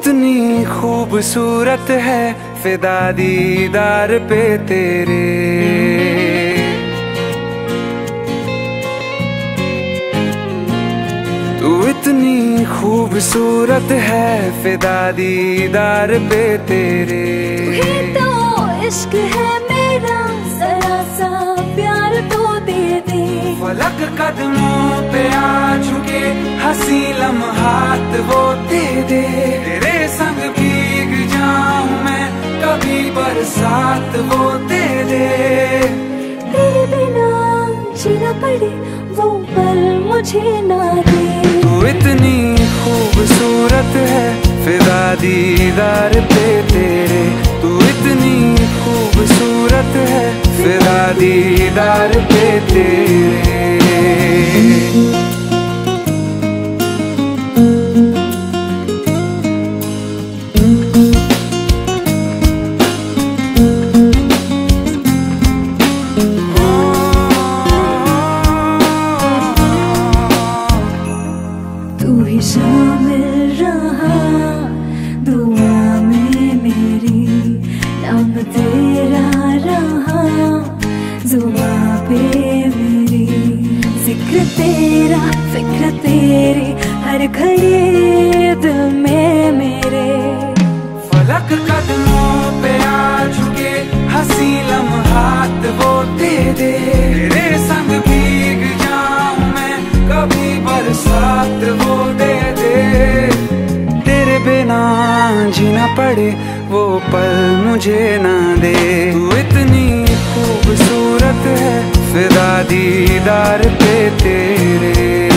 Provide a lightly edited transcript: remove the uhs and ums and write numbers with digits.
इतनी खूबसूरत है, फिदा दीदार पे तेरे। तू इतनी खूबसूरत है, फिदा दीदार पे तेरे। तू ही तो इश्क है मेरा, जरा सा प्यार तो दे दे। फलक कदमों पे आ झुके, हंसी लम्हात वो दे दे। तेरे संग भीग जाऊं मैं, कभी बरसात वो दे दे। तेरे बिना जीना पड़े, वो पल मुझे ना दे। तू इतनी खूबसूरत है, फिदा दीदार पे तेरे। तू इतनी खूबसूरत है, फिदा दीदार पे तेरे। तू ही शामिल रहा दुआ में मेरी, नाम तेरा रहा जुबां पे मेरी। जिक्र तेरा फिक्र तेरी, हर घड़ी दिल में मेरे। फलक कदमों पे आ झुके, हंसी लम्हात वो दे दे। तेरे संग भीग जाऊं मैं, कभी बरसात वो दे दे। तेरे बिना जीना पड़े, वो पल मुझे ना दे। तू इतनी खूबसूरत है, फिदा दीदार पे तेरे।